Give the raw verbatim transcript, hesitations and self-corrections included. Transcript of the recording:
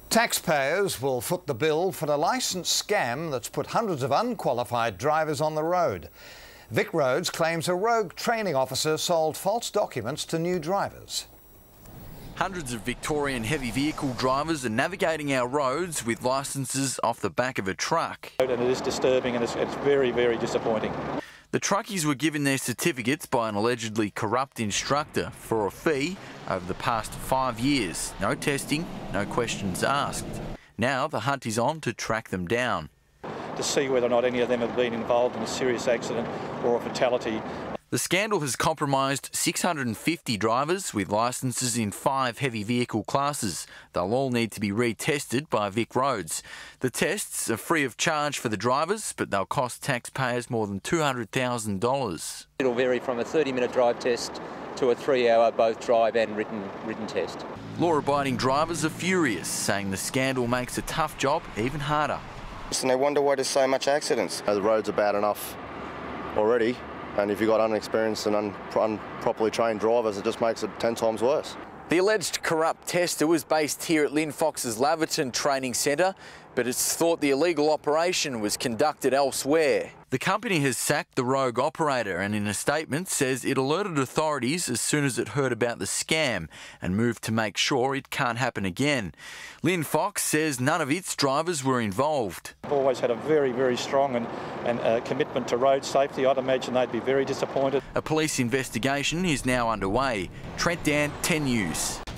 Taxpayers will foot the bill for a licence scam that's put hundreds of unqualified drivers on the road. Vic Roads claims a rogue training officer sold false documents to new drivers. Hundreds of Victorian heavy vehicle drivers are navigating our roads with licences off the back of a truck. And it is disturbing and it's, it's very, very disappointing. The Truckies were given their certificates by an allegedly corrupt instructor for a fee over the past five years. No testing, no questions asked. Now the hunt is on to track them down. To see whether or not any of them have been involved in a serious accident or a fatality. The scandal has compromised six hundred and fifty drivers with licences in five heavy vehicle classes. They'll all need to be retested by Vic Roads. The tests are free of charge for the drivers, but they'll cost taxpayers more than two hundred thousand dollars. It'll vary from a thirty minute drive test to a three hour both drive and written, written test. Law-abiding drivers are furious, saying the scandal makes a tough job even harder. And they wonder why there's so much accidents. The roads are bad enough already. And if you've got unexperienced and un unproperly trained drivers, it just makes it ten times worse. The alleged corrupt tester was based here at Lynn Fox's Laverton Training Centre, but it's thought the illegal operation was conducted elsewhere. The company has sacked the rogue operator and in a statement says it alerted authorities as soon as it heard about the scam and moved to make sure it can't happen again. Lynn Fox says none of its drivers were involved. I've always had a very, very strong and, and uh, commitment to road safety. I'd imagine they'd be very disappointed. A police investigation is now underway. Trent Dan, ten News.